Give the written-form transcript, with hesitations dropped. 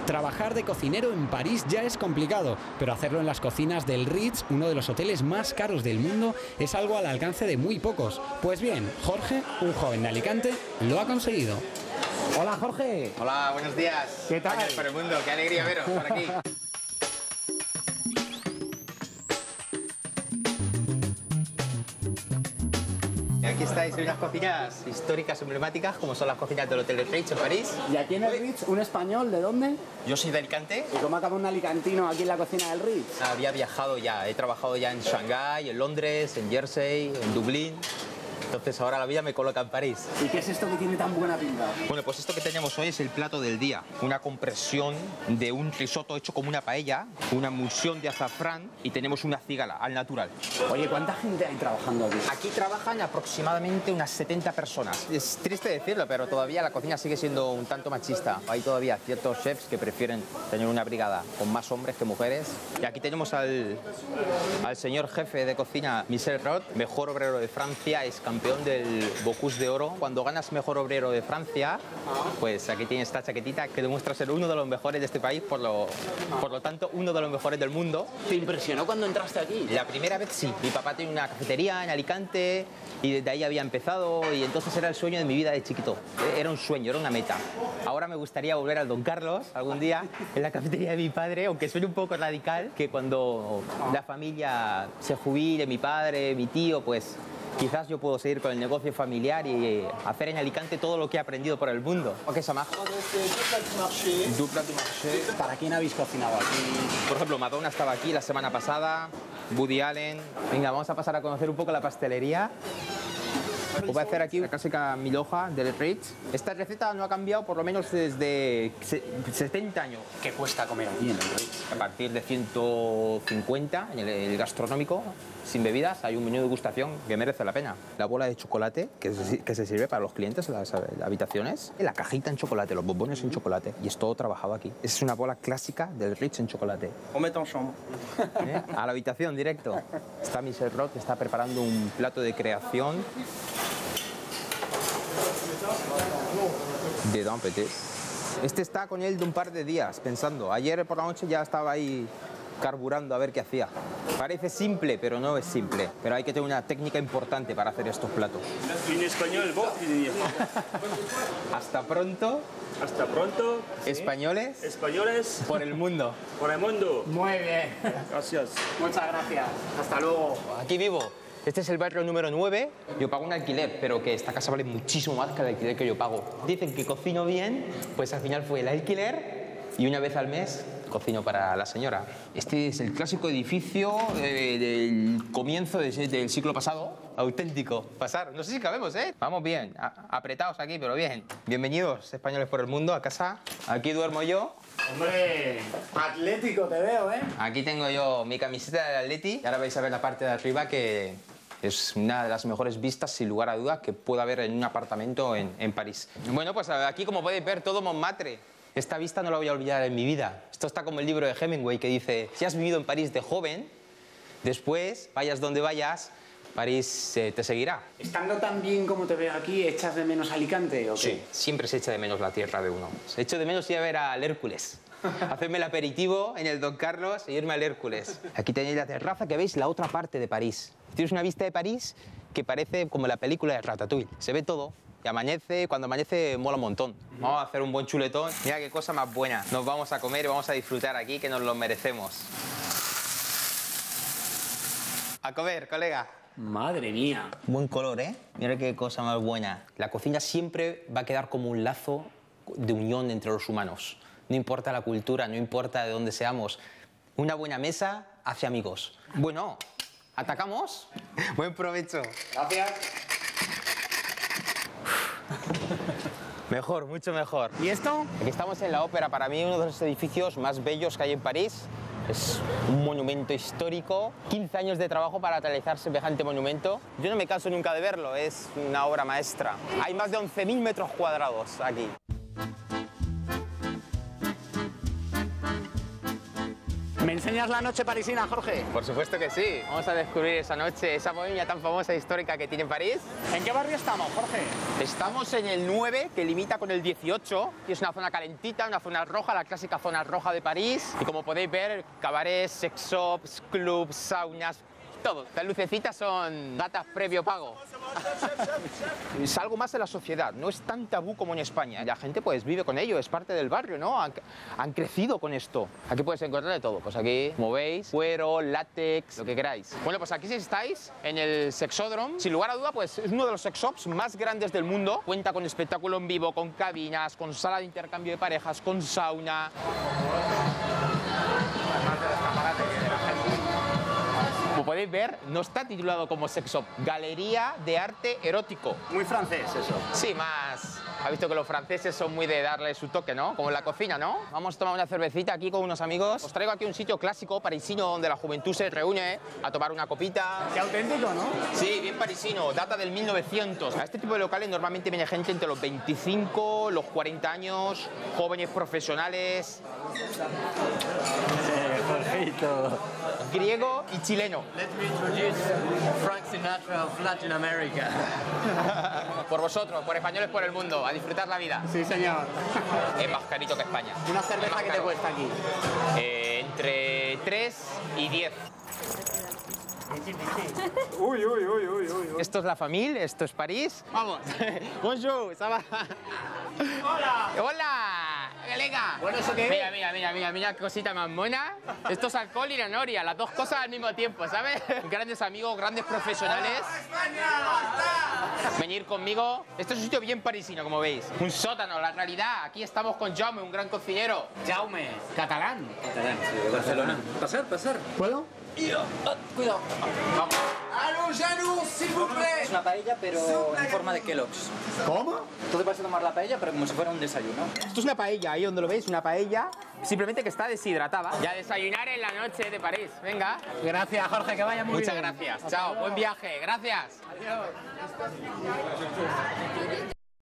Trabajar de cocinero en París ya es complicado, pero hacerlo en las cocinas del Ritz, uno de los hoteles más caros del mundo, es algo al alcance de muy pocos. Pues bien, Jorge, un joven de Alicante, lo ha conseguido. Hola, Jorge. Hola, buenos días. ¿Qué tal? Español por el mundo, qué alegría veros por aquí. Aquí estáis en unas cocinas históricas emblemáticas, como son las cocinas del Hotel del Ritz en París. ¿Y aquí en el Ritz, un español de dónde? Yo soy de Alicante. ¿Y cómo acaba un alicantino aquí en la cocina del Ritz? Había viajado ya, he trabajado ya en Shanghái, en Londres, en Jersey, en Dublín. Entonces ahora la vida me coloca en París. ¿Y qué es esto que tiene tan buena pinta? Bueno, pues esto que tenemos hoy es el plato del día. Una compresión de un risotto hecho como una paella, una emulsión de azafrán y tenemos una cigala al natural. Oye, ¿cuánta gente hay trabajando aquí? Aquí trabajan aproximadamente unas 70 personas. Es triste decirlo, pero todavía la cocina sigue siendo un tanto machista. Hay todavía ciertos chefs que prefieren tener una brigada con más hombres que mujeres. Y aquí tenemos al señor jefe de cocina, Michel Roth, mejor obrero de Francia, es campeón del Bocuse de Oro. Cuando ganas mejor obrero de Francia, pues aquí tienes esta chaquetita que demuestra ser uno de los mejores de este país, por lo tanto uno de los mejores del mundo. ¿Te impresionó cuando entraste aquí? La primera vez sí. Mi papá tiene una cafetería en Alicante y desde ahí había empezado y entonces era el sueño de mi vida de chiquito. Era un sueño, era una meta. Ahora me gustaría volver al Don Carlos algún día en la cafetería de mi padre, aunque suene un poco radical, que cuando la familia se jubile, mi padre, mi tío, pues quizás yo puedo seguir con el negocio familiar y hacer en Alicante todo lo que he aprendido por el mundo. ¿Qué es más? ¿Para quién habéis cocinado aquí? Por ejemplo, Madonna estaba aquí la semana pasada, Woody Allen. Venga, vamos a pasar a conocer un poco la pastelería. Os voy a hacer aquí una clásica milhoja del Ritz. Esta receta no ha cambiado por lo menos desde 70 años. ¿Qué cuesta comer aquí en el Ritz? A partir de 150 en el gastronómico, sin bebidas, hay un menú de degustación que merece la pena. La bola de chocolate que se sirve para los clientes en las habitaciones. La cajita en chocolate, los bombones en chocolate. Y es todo trabajado aquí. Es una bola clásica del Ritz en chocolate. On met en chambre. A la habitación, directo. Está Michel Roth, que está preparando un plato de creación. De Don Petit. Este está con él de un par de días, pensando. Ayer por la noche ya estaba ahí carburando a ver qué hacía. Parece simple, pero no es simple. Pero hay que tener una técnica importante para hacer estos platos. En español, vos. Hasta pronto. Hasta pronto. Españoles. Españoles. Por el mundo. Por el mundo. Muy bien. Gracias. Muchas gracias. Hasta luego. Aquí vivo. Este es el barrio número 9. Yo pago un alquiler, pero que esta casa vale muchísimo más que el alquiler que yo pago. Dicen que cocino bien, pues al final fue el alquiler y una vez al mes cocino para la señora. Este es el clásico edificio del comienzo del siglo pasado. Auténtico. Pasar. No sé si cabemos, ¿eh? Vamos bien. Apretados aquí, pero bien. Bienvenidos, españoles por el mundo, a casa. Aquí duermo yo. Hombre, atlético te veo, ¿eh? Aquí tengo yo mi camiseta del Atleti. Y ahora vais a ver la parte de arriba que es una de las mejores vistas, sin lugar a dudas, que pueda haber en un apartamento en París. Bueno, pues aquí, como podéis ver, todo Montmartre. Esta vista no la voy a olvidar en mi vida. Esto está como el libro de Hemingway que dice, si has vivido en París de joven, después, vayas donde vayas, París te seguirá. Estando tan bien como te veo aquí, ¿echas de menos Alicante o qué? Sí, siempre se echa de menos la tierra de uno. Se echo de menos ir a ver al Hércules. Hacerme el aperitivo en el Don Carlos e irme al Hércules. Aquí tenéis la terraza que veis la otra parte de París. Tienes una vista de París que parece como la película de Ratatouille. Se ve todo. Y amanece, cuando amanece mola un montón. Vamos a hacer un buen chuletón. Mira qué cosa más buena. Nos vamos a comer y vamos a disfrutar aquí, que nos lo merecemos. A comer, colega. Madre mía. Buen color, ¿eh? Mira qué cosa más buena. La cocina siempre va a quedar como un lazo de unión entre los humanos. No importa la cultura, no importa de dónde seamos. Una buena mesa hace amigos. Bueno, ¿atacamos? Buen provecho. Gracias. Mejor, mucho mejor. ¿Y esto? Aquí estamos en la Ópera, para mí uno de los edificios más bellos que hay en París. Es un monumento histórico. 15 años de trabajo para realizar semejante monumento. Yo no me canso nunca de verlo, es una obra maestra. Hay más de 11.000 metros cuadrados aquí. ¿Me enseñas la noche parisina, Jorge? Por supuesto que sí. Vamos a descubrir esa noche, esa bohemia tan famosa e histórica que tiene París. ¿En qué barrio estamos, Jorge? Estamos en el 9, que limita con el 18, que es una zona calentita, una zona roja, la clásica zona roja de París. Y como podéis ver, cabarets, sex shops, clubs, saunas, todo. Las lucecitas son datas previo pago. Es algo más de la sociedad, no es tan tabú como en España. La gente pues vive con ello, es parte del barrio, ¿no? Han crecido con esto. Aquí puedes encontrar de todo. Pues aquí, como veis, cuero, látex, lo que queráis. Bueno, pues aquí si estáis en el Sexódromo, sin lugar a duda, pues es uno de los sex shops más grandes del mundo. Cuenta con espectáculo en vivo, con cabinas, con sala de intercambio de parejas, con sauna. Como podéis ver, no está titulado como sex shop, Galería de Arte Erótico. Muy francés eso. Sí, más. Ha visto que los franceses son muy de darle su toque, ¿no? Como en la cocina, ¿no? Vamos a tomar una cervecita aquí con unos amigos. Os traigo aquí un sitio clásico parisino donde la juventud se reúne a tomar una copita. Qué auténtico, ¿no? Sí, bien parisino, data del 1900. A este tipo de locales normalmente viene gente entre los 25, los 40 años, jóvenes profesionales. Jorgito. Griego y chileno. Let me introduce Frank Sinatra of Latin America. Por vosotros, por españoles por el mundo, a disfrutar la vida. Sí, señor. Es más carito que España. Una Es cerveza más que te caro. cuesta aquí. Entre 3 y 10. Uy, uy, uy, uy, uy. Esto es la familia, esto es París. Vamos. Bonjour, ça va? Hola. Hola. Galega. Bueno, ¿eso qué es? Mira qué cosita más mona. Esto es alcohol y la noria, las dos cosas al mismo tiempo, ¿sabes? Grandes amigos, grandes profesionales. Venir conmigo. Esto es un sitio bien parisino, como veis. Un sótano, la realidad. Aquí estamos con Jaume, un gran cocinero. Jaume, catalán. De Barcelona. Pasar, pasar. ¿Puedo? Cuidado. Vamos. Es una paella, pero en forma de Kellogg's. ¿Cómo? Tú te vas a tomar la paella, pero como si fuera un desayuno. Esto es una paella, ahí donde lo veis, una paella. Simplemente que está deshidratada. Y a desayunar en la noche de París. Venga. Gracias, Jorge, que vaya muy Muchas bien. gracias. Chao, buen viaje. Gracias.